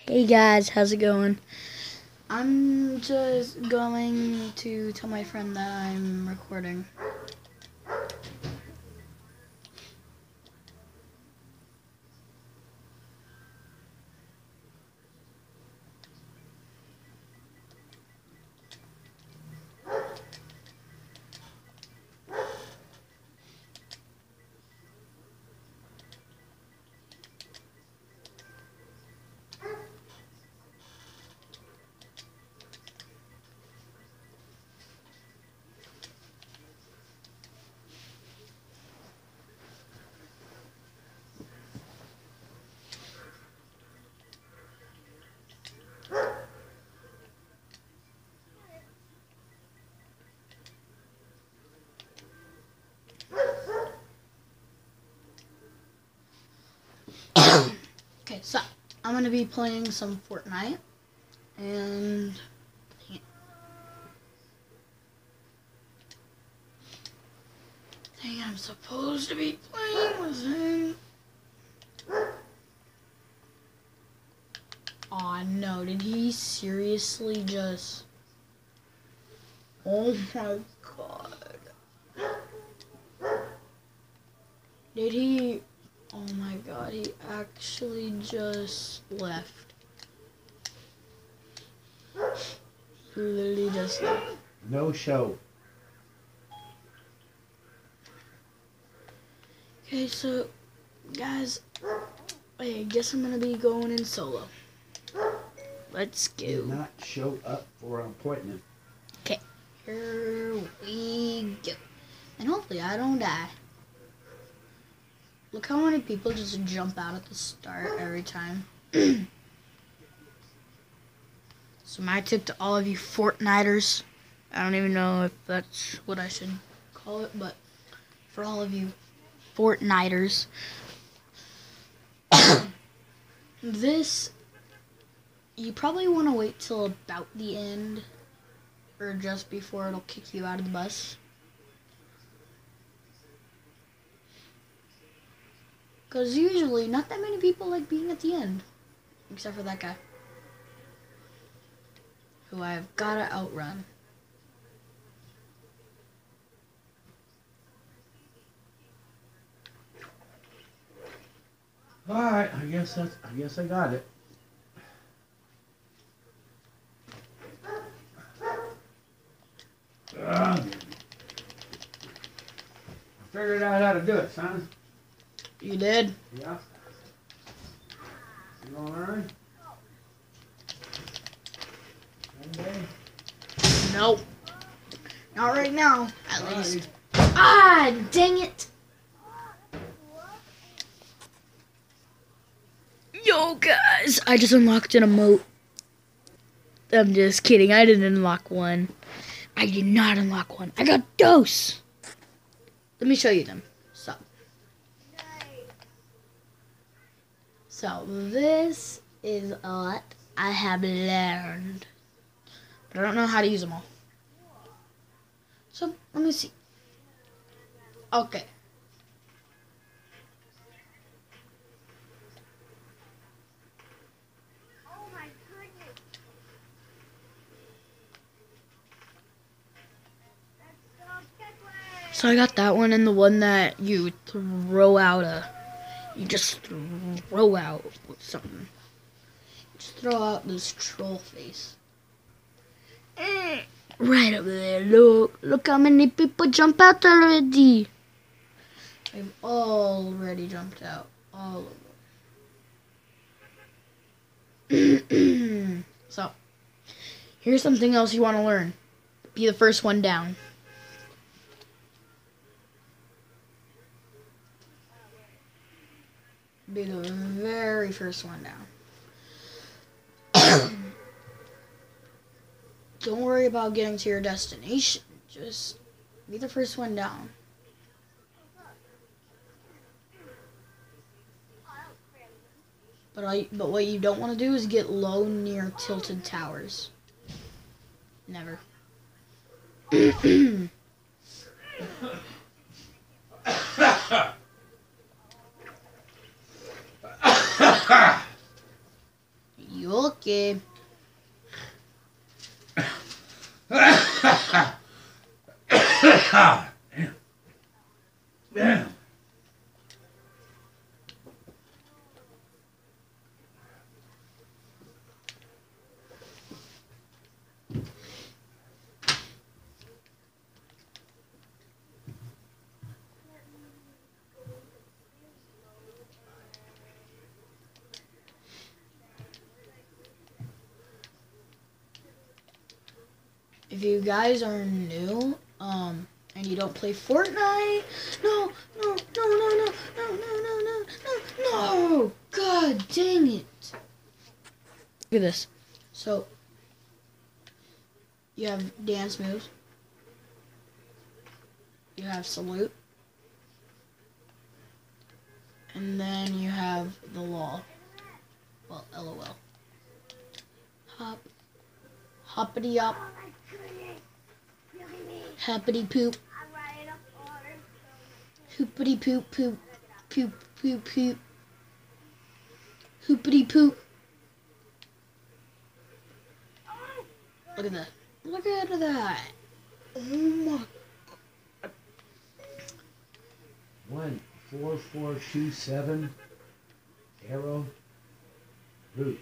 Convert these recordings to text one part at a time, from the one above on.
Hey guys, how's it going? I'm just going to tell my friend that I'm recording. Okay, so I'm gonna be playing some Fortnite, and the thing I'm supposed to be playing was in. Aw, no, did he seriously just... Oh my god. Did he... Oh my god, he actually just left. He literally just left. No show. Okay, so, guys, I guess I'm gonna be going in solo. Let's go. Did not show up for an appointment. Okay, here we go. And hopefully I don't die. Look how many people just jump out at the start every time. So my tip to all of you Fortniters, I don't even know if that's what I should call it, but for all of you Fortniters, this, you probably want to wait till about the end or just before it'll kick you out of the bus. Because usually not that many people like being at the end, except for that guy, who I've got to outrun. Alright, I guess I got it. I figured out how to do it, son. You did? Yeah. You gonna learn? One day? Nope. Not right now, at least. Ah, dang it! Yo, guys, I just unlocked an emote. I'm just kidding. I didn't unlock one. I did not unlock one. I got dose. Let me show you them. So this is what I have learned, but I don't know how to use them all. So let me see. Okay. So I got that one, and the one that you throw out you just throw out something. Just throw out this troll face. Right up there, look how many people jump out already. I've already jumped out, all of them. So, here's something else you want to learn. Be the first one down. Be the very first one down. Don't worry about getting to your destination. Just be the first one down. But what you don't want to do is get low near tilted towers. Never. You okay? Damn. If you guys are new, and you don't play Fortnite, no, God dang it. Look at this. So, you have dance moves. You have salute. And then you have the law. Well, LOL. Hop. Hoppity hop. Happity poop. Hoopity poop poop. Poop poop poop. Hoopity poop. Look at that. Look at that. Oh my. 14427 arrow root.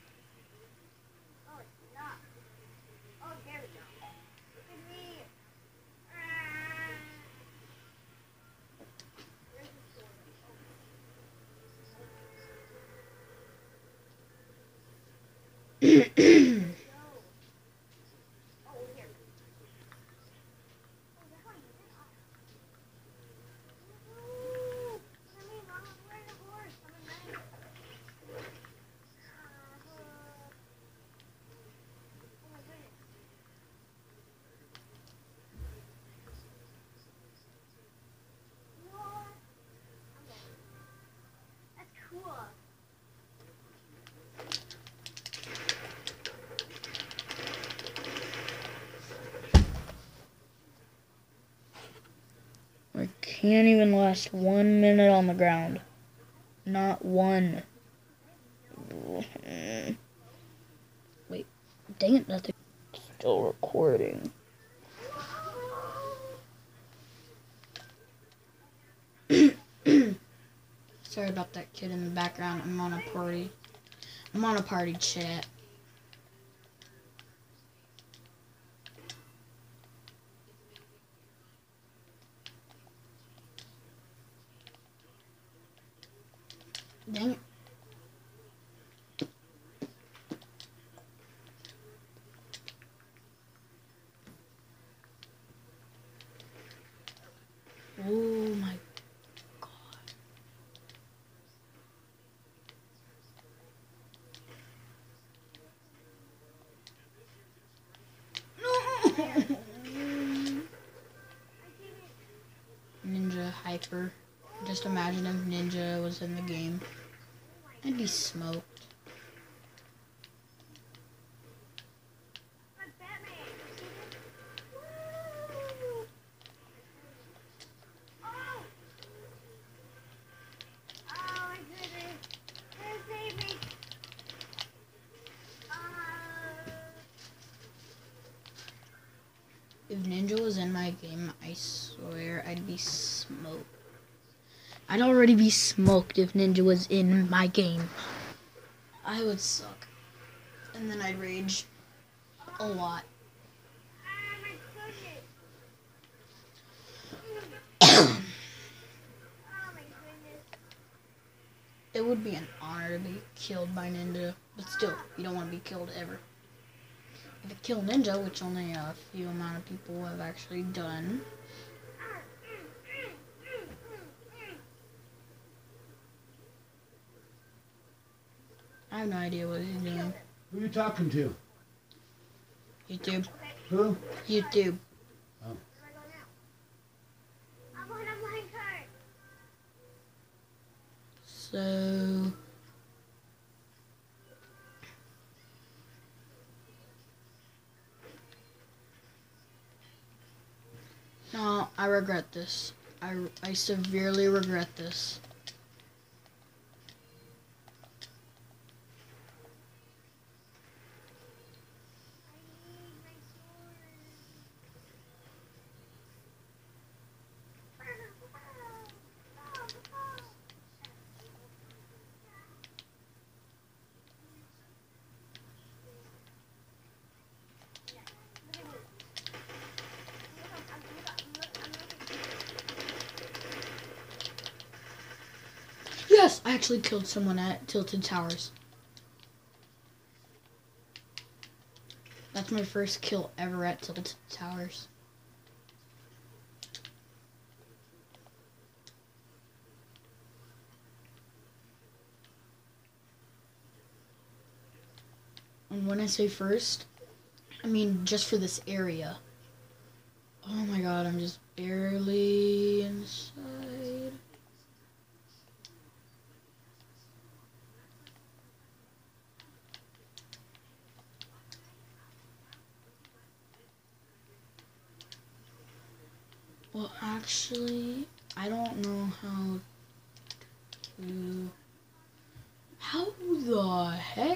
I can't even last 1 minute on the ground. Not one. Wait, dang it, nothing. Still recording. Sorry about that kid in the background. I'm on a party. I'm on a party chat. Dang it. Oh my God. No! Ninja Hyper. Just imagine if Ninja was in the game. I'd be smoked. If Ninja was in my game, I swear I'd be smoked. I'd already be smoked if Ninja was in my game. I would suck. And then I'd rage a lot. It would be an honor to be killed by Ninja, but still, you don't want to be killed ever. If you kill Ninja, which only a few amount of people have actually done, I have no idea what he's doing. Who are you talking to? YouTube. Who? YouTube. Oh. So... No, I regret this. I severely regret this. I actually killed someone at Tilted Towers. That's my first kill ever at Tilted Towers. And when I say first, I mean just for this area. Oh my god, I'm just barely inside. Well, actually, I don't know how to... How the heck?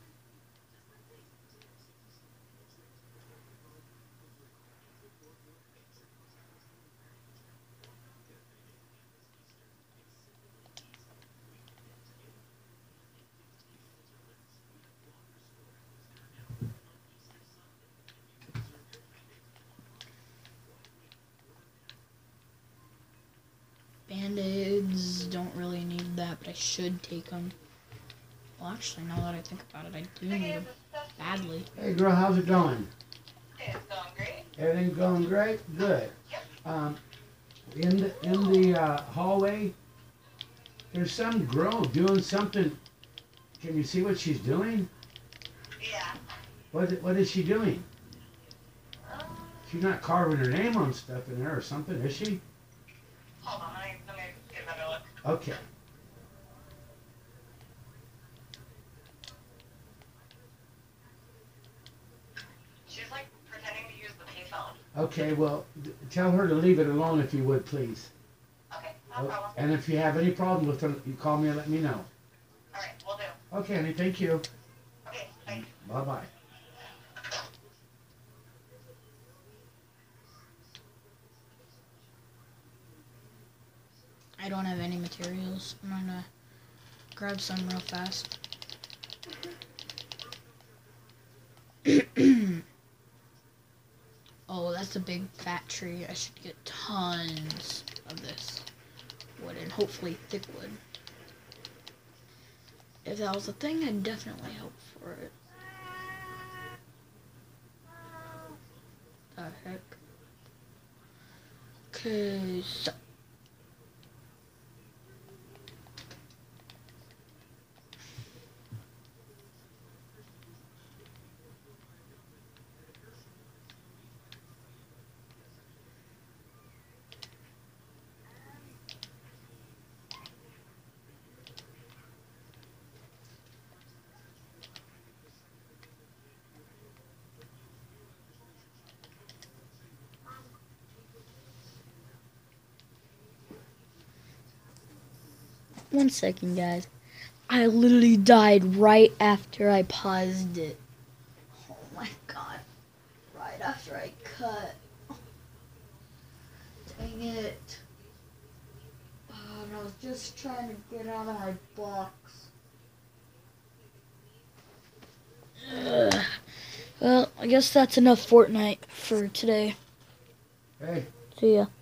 Band-aids, don't really need that, but I should take them. Well, actually, now that I think about it, I do need them badly. Hey, girl, how's it going? It's going great. Everything going great? Good. Yep. In the hallway, there's some girl doing something. Can you see what she's doing? Yeah. What is she doing? Um, She's not carving her name on stuff in there or something, is she? hold on, let me get a better look. Okay. She's like pretending to use the payphone. Okay, well, tell her to leave it alone if you would, please. Okay, no problem. And if you have any problem with her, you call me and let me know. Alright, we'll do. Okay, honey, thank you. Okay, bye. Bye-bye. I don't have any materials. I'm gonna grab some real fast. Oh, that's a big fat tree. I should get tons of this wood and hopefully thick wood. If that was a thing, I'd definitely hope for it. The heck? Okay, so. One second, guys. I literally died right after I paused it. Oh my god. Right after I cut. Dang it. And I was just trying to get out of my box. Ugh. Well, I guess that's enough Fortnite for today. Hey. See ya.